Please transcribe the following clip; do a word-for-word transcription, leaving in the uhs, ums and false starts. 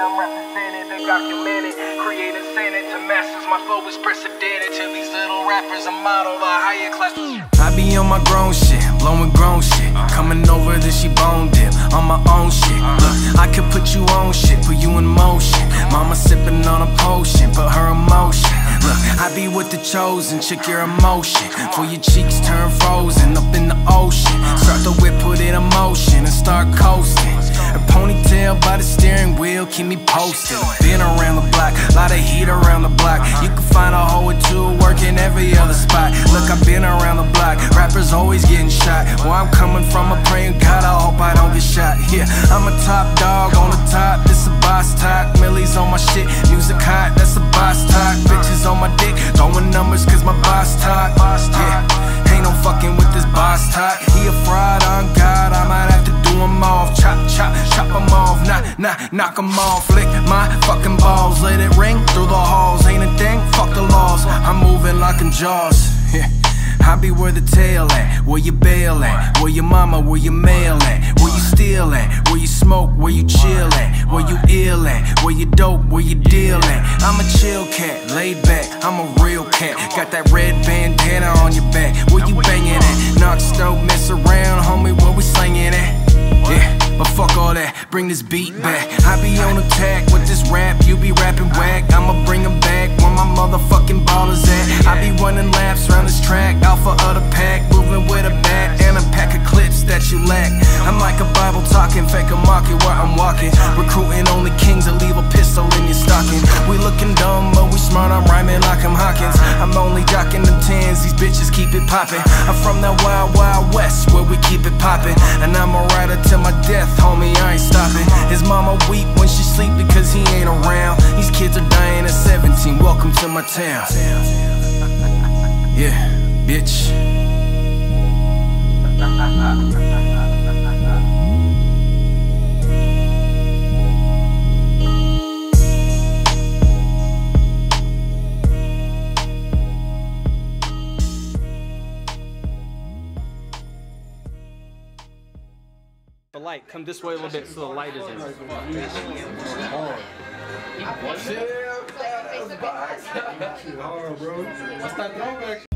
I'm represented, they documented, creating senate to masters. My flow is precedented to these little rappers. A model, a higher class. I be on my grown shit, blowing grown shit. Coming over then she bone dip on my own shit. Look, I could put you on shit, put you in motion. Mama sipping on a potion, put her in motion. Look, I be with the chosen, check your emotion. For your cheeks turn frozen up in the ocean. Start the whip, put it in motion and start coasting. A ponytail by the steering wheel, keep me posted. Been around the block, lot of heat around the block. You can find a hoe or two working every other spot. Look, I've been around the block, rappers always getting shot. Where I'm coming from, I pray God, I hope I don't get shot. Yeah, I'm a top dog on the top, this a boss talk. Millies on my shit, music hot, that's a boss talk. Bitches on my dick, throwing numbers cause my boss talk. Yeah, ain't no fucking with this boss talk. He a fraud on God, I might have to do him off. Chop, chop, chop him off, nah, nah, knock him off. Lick my fucking balls, let it ring through the halls. Ain't a thing, fuck the laws, I'm moving like in Jaws. Yeah, I be where the tail at, where you bail at, where your mama, where your mail at, where you steal at, where you smoke, where you chill at, where you ill at, where you dope, where you deal at. I'm a chill cat, laid back, I'm a real cat. Got that red bandana on your back, where you banging at? Knock, stove, mess around, homie, where we slinging at? Yeah, but fuck all that, bring this beat back. I be on attack with this rap, you be rapping whack. I'ma bring them back where my motherfucking ballers at. I be running laps around this track, alpha of the pack, moving with a bat and a pack of clips that you lack. I'm like a Bible talking, fake a market where I'm walking. Recruiting only kings and leave a pistol in your stocking. We looking dumb, but we smart, I'm rhyming like I'm Hawkins. I'm only jocking them tens, these bitches keep it popping. I'm from that wild, wild west where we keep it popping. And I'm a rider till my death, homie, I ain't stopping. His mama weep when she sleep because he ain't around. These kids are dying at seventeen, welcome to my town. Yeah, bitch. The light, come this way a little bit so the light is in. Hard, bro. What's that throwback?